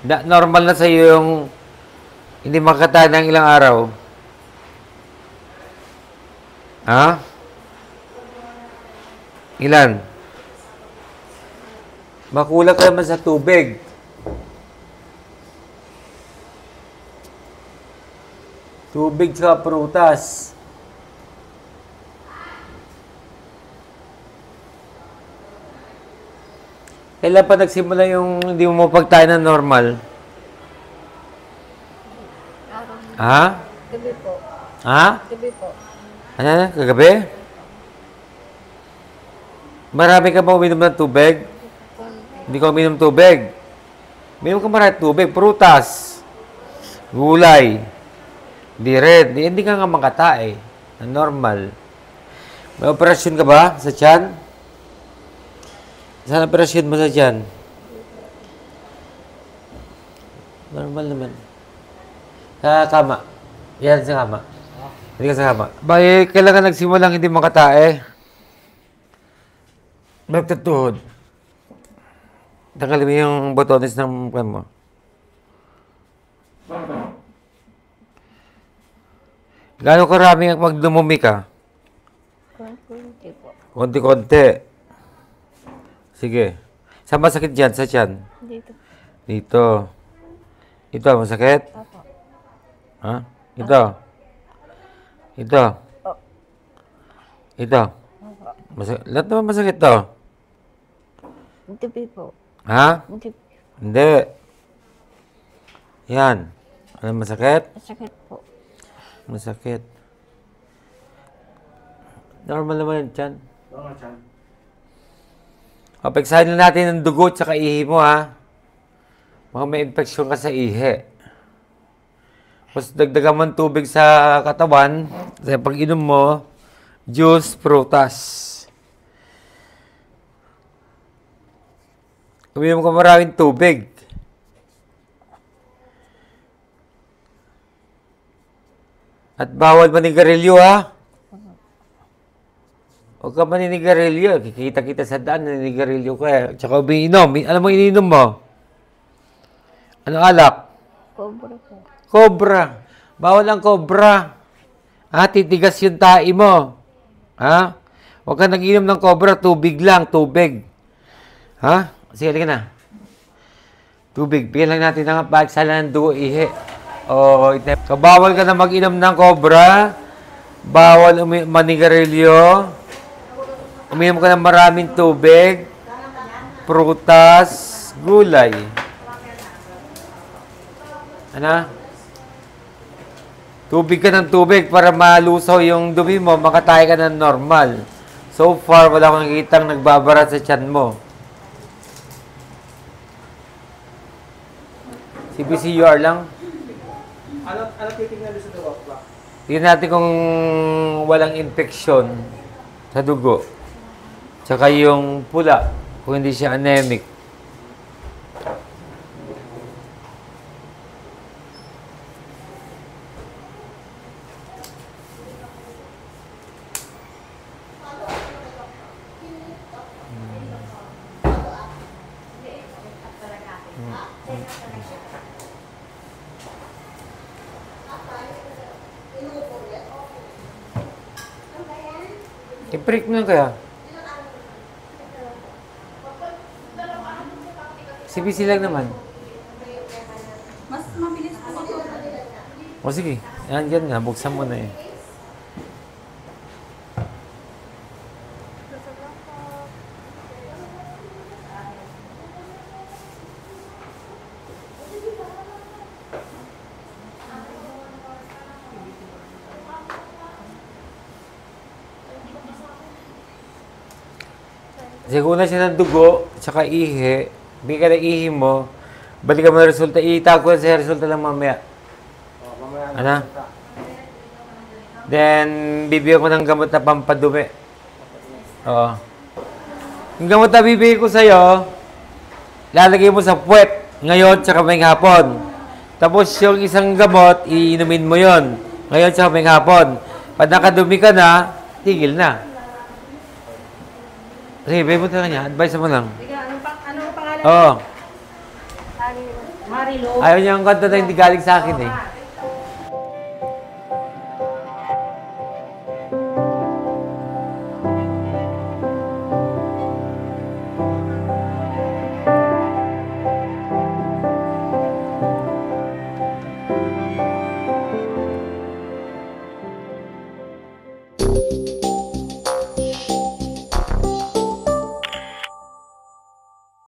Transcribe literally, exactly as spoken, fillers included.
Na, normal na sa'yo yung hindi makatahan ng ilang araw. Ha? Ilan? Makulang ka naman sa tubig. Tubig sa prutas. Kailan pa nagsimula yung hindi mo mapagtayo ng normal? Ha? Gabi po. Ha? Gabi po. Ano na? Kagabi? Marami ka ba uminom ng tubig? Hindi ka uminom tubig. Uminom ka marami tubig. Prutas. Gulay. Hindi red. Hindi ka nga makatae. Na normal. May operasyon ka ba sa tiyan? Saan operasyon mo sa tiyan? Normal naman. Sa kama. Yan sa kama. Hindi ka sa kama. Bay, kailangan nagsimulang hindi makatae. Magtatuhod. Tanggalin mo yung botones ng kwan mo. Gano'ng karami ang pag dumumi ka? Kunti po. Konti-konti. Sige. Saan masakit dyan? Sa tiyan? Dito. Dito. Ito, masakit? Opo. Ha? Ito. Ito. Opo. Ito. Opo. Masakit. Lahat naman masakit to. Gabi po. Ha? Gabi. Hindi. Yan. Ano masakit? Masakit po. Masakit. Normal naman yan, tiyan. Oo nga, Chan. Papeksahin na natin ang dugo at saka ihi mo, ha? Baka may infeksyon ka sa ihi. Tapos dagdagan mo ng tubig sa katawan. Kasi pag inom mo, juice, prutas. Uminom ka maraming tubig. At bawal manigarilyo, ha? Huwag ka maninigarilyo. Kikita-kita sa daan, naninigarilyo ka. Eh. Tsaka umiinom. Alam mo, iniinom mo? Ano alak? Cobra po. Cobra. Bawal ang cobra. Ha? Titigas yung tae mo. Ha? Huwag ka nag-inom ng cobra. Tubig lang. Tubig. Ha? Sige, halika na. Tubig. Bigyan lang natin ng pagsala ng dugo, ihi. O, ito. So, bawal ka na mag-inom ng cobra. Bawal umi- manigarilyo. Uminom ka ng maraming tubig, prutas, gulay. Ano? Tubig ka ng tubig para malusaw yung dumi mo, makatayo ka ng normal. So far, wala akong nakikitang nagbabara sa tiyan mo. C B C U R lang. Ano, ano titignan doon sa dugo ba? Tingnan natin kung walang infeksyon sa dugo. Tsaka yung pula, kung hindi siya anemic. I-prick mo lang kaya. C B C lang naman. Mas mabilis po ito. O sige, yan, yan nga, buksan mo na eh. Siguro na siya ng dugo, tsaka ihi, bigyan ka ng ihi mo, balikan mo na resulta, itago na sa resulta lang mamaya. Oh, mamaya na. Ano? Then, bibigyan ko ng gamot na pampadumi. Oo. Yung gamot na bibigyan ko sa'yo, lalagay mo sa puwet, ngayon, tsaka may hapon. Tapos, yung isang gamot, iinumin mo yon ngayon, tsaka may hapon. Pag nakadumi ka na, tigil na. Sige, bigyan mo talaga niya. Advice mo lang. Ika, ano, pang, ano pangalan? Oo. Ani, Mar Barilo. Ayaw niya ang kanta na hindi galing sa akin eh. Thank